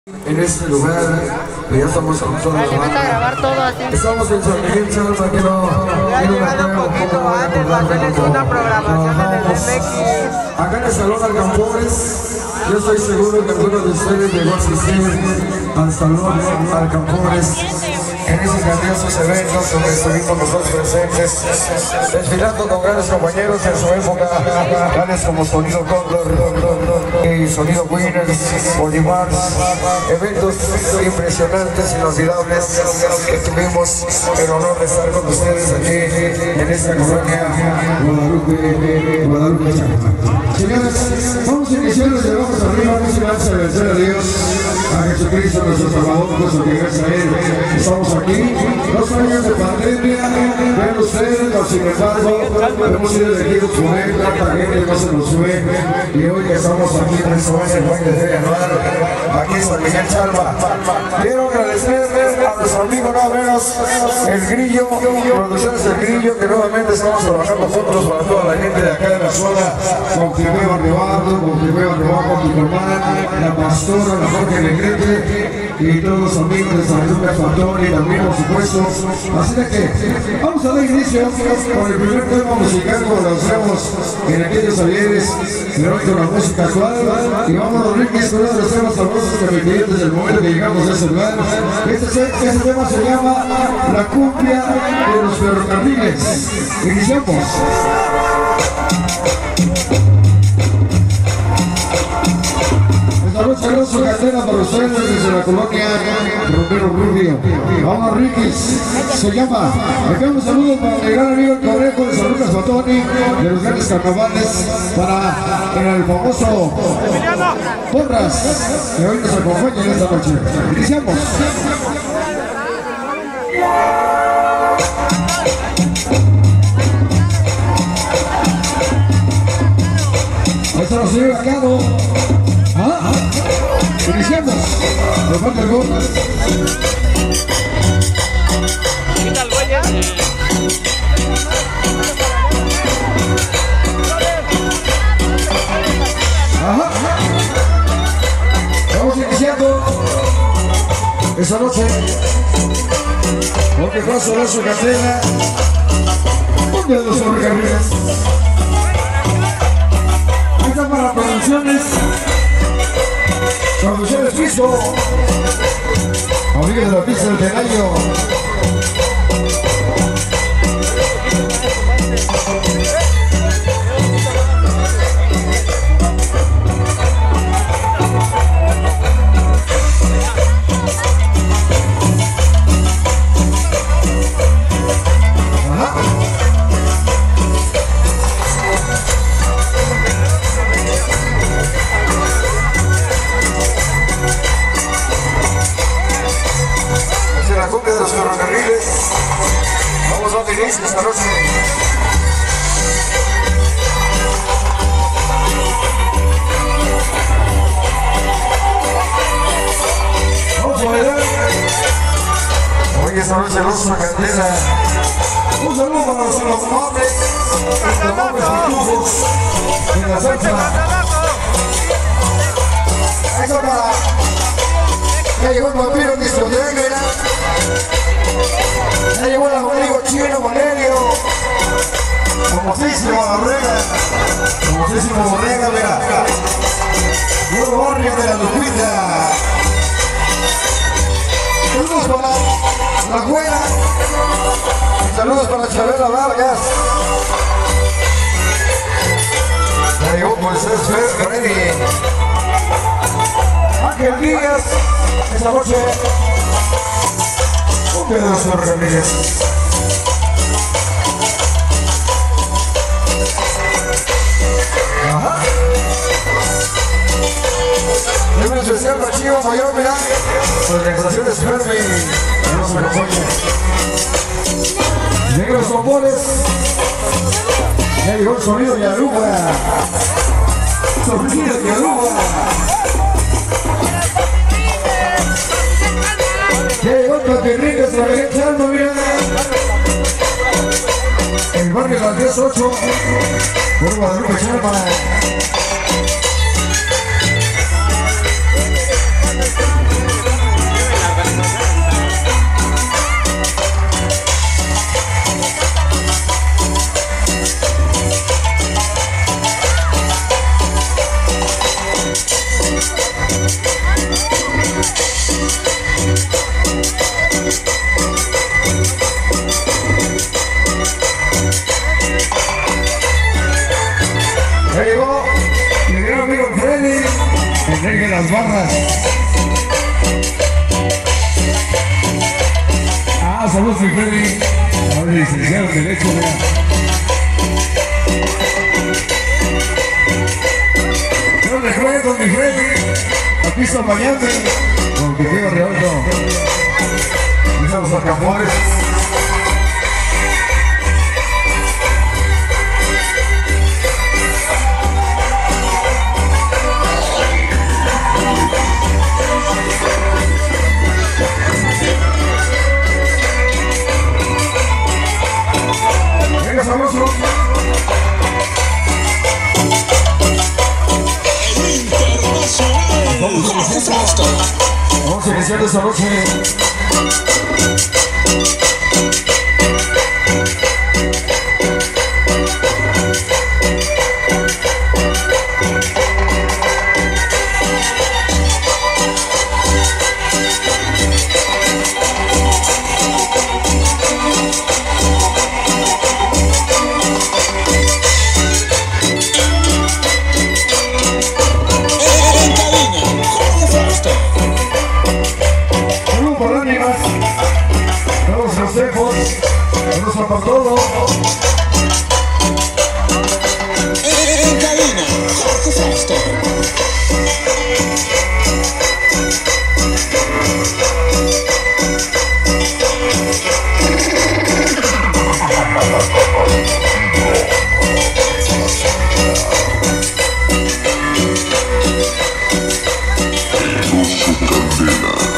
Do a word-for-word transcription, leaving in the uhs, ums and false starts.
En este lugar, que ya estamos con toda la banda. Grabar todo así. Estamos en San Miguel Chalma, que no... Ya llegando un poquito antes para hacerles una programación en el M X. Acá en el Salón Alcampores, yo estoy seguro que alguno de ustedes llegó a asistir al Salón Alcampores en esos grandiosos eventos donde estuvimos nosotros presentes, desfilando con grandes compañeros en su época, tales como Sonido Cóndor y Sonido Winners, Bolívar, eventos impresionantes, inolvidables que tuvimos el honor de estar con ustedes aquí en esta colonia Guadalupe, Guadalupe Chalma. Señores, vamos a iniciar desde abajo hasta arriba, vamos a agradecer a Dios, a Jesucristo, nuestro Salvador, nuestro que gracias a Él. Estamos aquí, dos años de pandemia, vean ustedes, pero sin embargo, hemos sido elegidos por Él, tanta gente no se nos fue, y hoy que estamos aquí en el baile de anual, aquí en San Miguel Chalma. Quiero agradecerles a nuestro amigo nada menos, El Grillo, Producciones El Grillo, que nuevamente estamos trabajando juntos para toda la gente de acá de la zona, con Timeo Barrebato, con Timeo Barrebato, Ticormán, la Pastora, la Jorge Negrete, y todos los amigos de San Lucas Pantón, y también por supuesto. Así de que vamos a dar inicio con el primer tema musical, como lo hacemos en aquellos ayeres, pero hoy con la música actual, y vamos a dormir que es uno de los temas famosos que me pidieron desde el momento que llegamos a ese lugar. Este, este tema se llama La Cumbia de los Ferrocarriles. Iniciamos. Esta noche su cartera para ustedes desde la colonia Romero Rubio. Vamos, Riquis, se llama. Le un saludo para mi gran amigo el Conejo de San Lucas Patoni, de los grandes carnavales, para el famoso Porras, que hoy nos acompaña en esta noche. Iniciamos. Ahí está el señor Acado. ¿Ah? Iniciamos. Le falta el gol. Quita el güey. Ajá. Vamos iniciando esta noche. Porque con solo su cartera. ¿Dónde los ferrocarriles? Ahí está para producciones. Producciones Piso, amigos de la pista del Tenayo. Esta noche. Vamos a bailar. Hoy esta noche vamos a candela. Un saludo para los amables, los amables pitufos en la salsa. Eso para... Ya llegó el vampiro que se lo tenga. Ya llegó el amigo chino Valerio, famosísimo Borrega, famosísimo Borrega, mira, nuevo barrio de la Lupita. Saludos para la Juela, saludos para Chabela Vargas. Ya llegó Moisés Freddy, Ángel Díaz, esta noche. De los ferrocarriles. Ajá. Es un especial para Chivo Mayor, mira. Organizaciones Fermi. No se me acompaña. Negros Tambores. Ya llegó el sonido de Aruba. Sonido de Aruba. Llegó el Patirrique, San Miguel Chalma, mira. El barrio de las diez ocho, por Guadalupe Chalma. barras. Ah, saludos mi Freddy. Ahora licenciado en Derecho, mira. No me juego, mi Freddy. Aquí está mañana. Con tu tío Reoldo. Estamos a Campores. Venga, sabroso. Vamos a iniciar esta noche. Vamos a por todo. En cabina, Jorge Fausto. Candela.